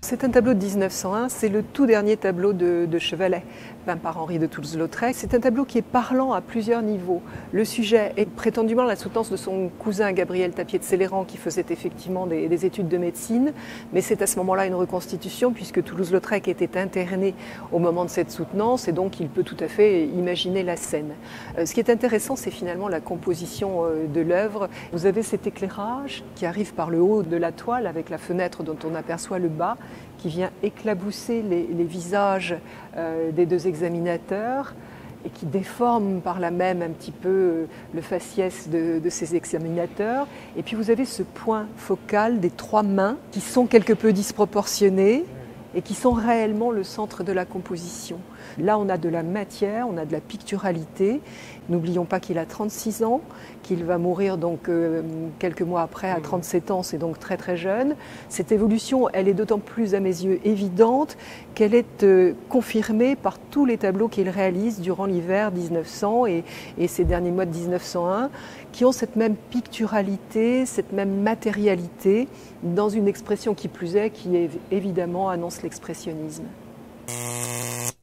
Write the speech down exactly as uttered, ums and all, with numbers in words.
C'est un tableau de mille neuf cent un, c'est le tout dernier tableau de, de Chevalet, peint par Henri de Toulouse-Lautrec. C'est un tableau qui est parlant à plusieurs niveaux. Le sujet est prétendument la soutenance de son cousin Gabriel Tapier de Céléran, qui faisait effectivement des, des études de médecine, mais c'est à ce moment-là une reconstitution, puisque Toulouse-Lautrec était interné au moment de cette soutenance, et donc il peut tout à fait imaginer la scène. Euh, ce qui est intéressant, c'est finalement la composition euh, de l'œuvre. Vous avez cet éclairage qui arrive par le haut de la toile, avec la fenêtre dont on aperçoit le bas, qui vient éclabousser les, les visages euh, des deux examinateurs et qui déforme par là même un petit peu le faciès de, de ces examinateurs. Et puis vous avez ce point focal des trois mains qui sont quelque peu disproportionnées et qui sont réellement le centre de la composition. Là, on a de la matière, on a de la picturalité. N'oublions pas qu'il a trente-six ans, qu'il va mourir donc euh, quelques mois après à trente-sept ans, c'est donc très très jeune. Cette évolution, elle est d'autant plus à mes yeux évidente qu'elle est euh, confirmée par tous les tableaux qu'il réalise durant l'hiver mille neuf cents et, et ces derniers mois de mille neuf cent un, qui ont cette même picturalité, cette même matérialité, dans une expression qui plus est, qui est, évidemment annonce l'expressionnisme.